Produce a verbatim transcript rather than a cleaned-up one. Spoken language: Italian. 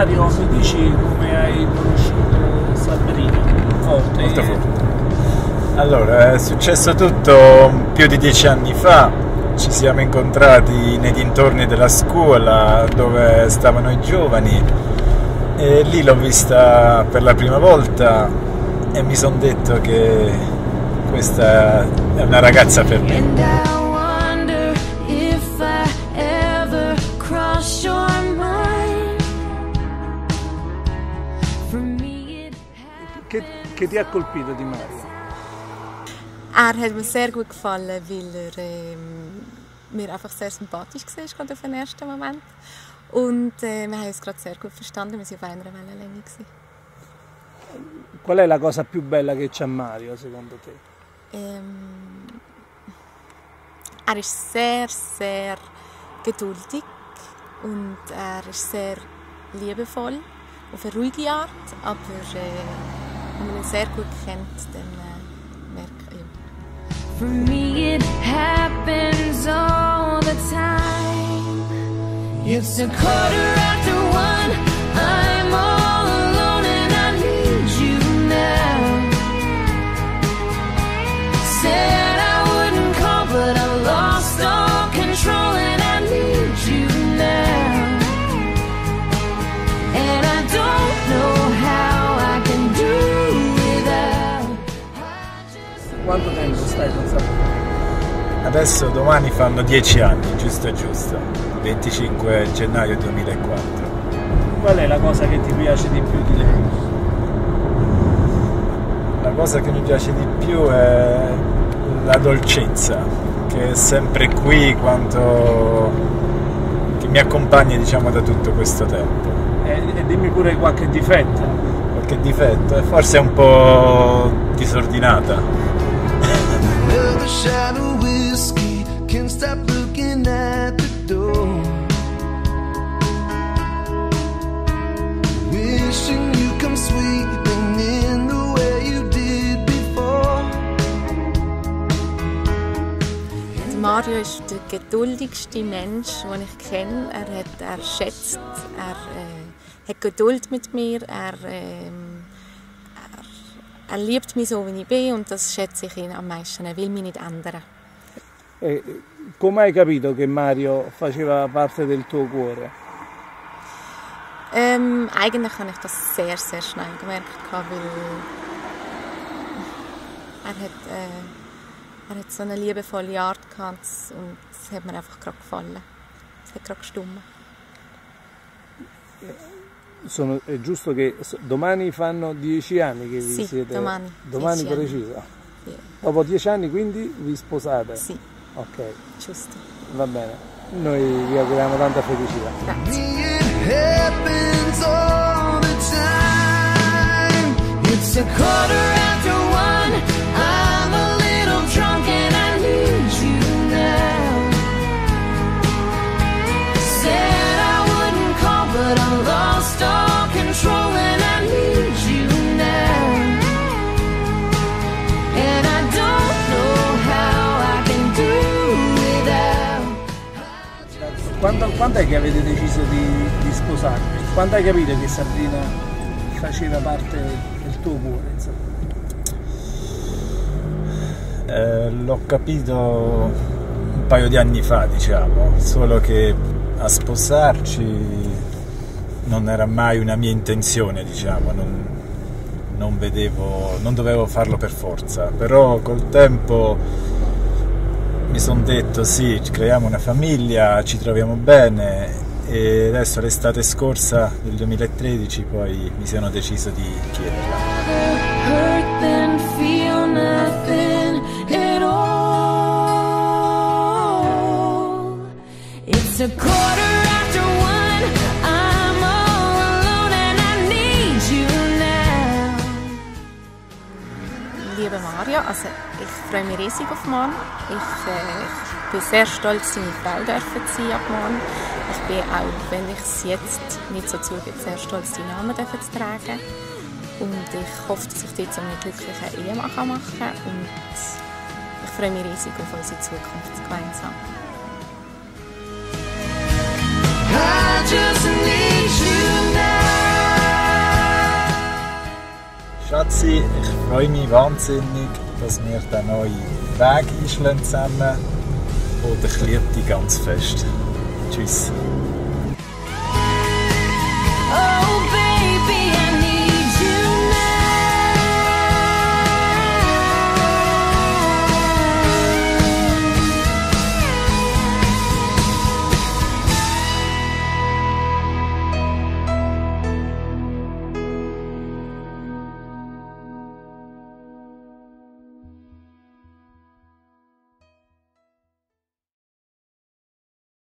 Mario, mi dici come hai conosciuto Sabrina? Forte. Molto forte. Allora, è successo tutto più di dieci anni fa, ci siamo incontrati nei dintorni della scuola dove stavano i giovani e lì l'ho vista per la prima volta e mi sono detto che questa è una ragazza per me. Che, che ti ha colpito di Mario? Er hat mir sehr gut gefallen, weil er ähm, mir einfach sehr sympathisch war, gerade auf den ersten Moment. Und äh, wir haben uns gerade sehr gut verstanden, wir waren auf einer Wellenlänge. Qual è la cosa più bella che c'ha Mario, secondo te? Ähm, er ist sehr, sehr geduldig und er ist sehr liebevoll, auf eine ruhige Art, aber äh, wenn man ihn sehr gut kennt, dann äh, merkt man, ja. For me it happens all the time. It's a quarter after one, I'm all alone and I need you now. Said I wouldn't call but I lost all control and I need you now. And I don't know how I can do without. Quanto tempo stai con Sabrina? Adesso domani fanno dieci anni, giusto giusto, venticinque gennaio duemilaquattro. Qual è la cosa che ti piace di più di lei? La cosa che mi piace di più è la dolcezza, che è sempre qui, quanto che mi accompagna, diciamo, da tutto questo tempo. E, e dimmi pure qualche difetto. Qualche difetto, e forse è un po' disordinata. Mario ist der geduldigste Mensch, den ich kenne. Er, hat, er schätzt, er äh, hat Geduld mit mir, er, äh, er, er liebt mich so, wie ich bin und das schätze ich ihn am meisten. Er will mich nicht ändern. E come hai capito che Mario faceva parte del tuo cuore? Ähm, eigentlich habe ich das sehr, sehr schnell gemerkt, weil er hat... Äh, Er hat so eine liebevolle Art gehabt und es hat mir einfach gerade gefallen. Es hat gerade gestimmt. Sono, è giusto che domani fanno dieci anni che vi sì, siete... domani. Domani preciso? Sì. Dopo dieci anni quindi vi sposate? Sì. Ok. Giusto. Va bene. Noi vi auguriamo tanta felicità. Grazie. Drunk and I need you now. Said I wouldn't call but I lost all control and I need you now. And I don't know how I can do without. Quando, quando è che avete deciso di, di sposarvi? Quando hai capito che Sabrina faceva parte del tuo cuore, insomma? Eh, l'ho capito un paio di anni fa, diciamo, solo che a sposarci non era mai una mia intenzione, diciamo, non, non vedevo, non dovevo farlo per forza, però col tempo mi sono detto sì, creiamo una famiglia, ci troviamo bene e adesso l'estate scorsa del duemilatredici poi mi sono deciso di chiederla. It's a quarter after one, I'm all alone and I need you now. Liebe Mario, also ich freue mich riesig auf morgen. Ich, äh, ich bin sehr stolz, deine Frau dürfen sein ab morgen. Ich bin auch, wenn ich es jetzt nicht so zugebe, sehr stolz, deinen Namen dürfen zu tragen. Und ich hoffe, dass ich dich zu einem glücklichen Ehemann machen kann. Und ich freue mich riesig auf unsere Zukunft gemeinsam. I just need you now. Schatzi, ich freue mich wahnsinnig, dass wir den neuen Weg einschlagen zusammen. Und ich liebe dich ganz fest. Tschüss.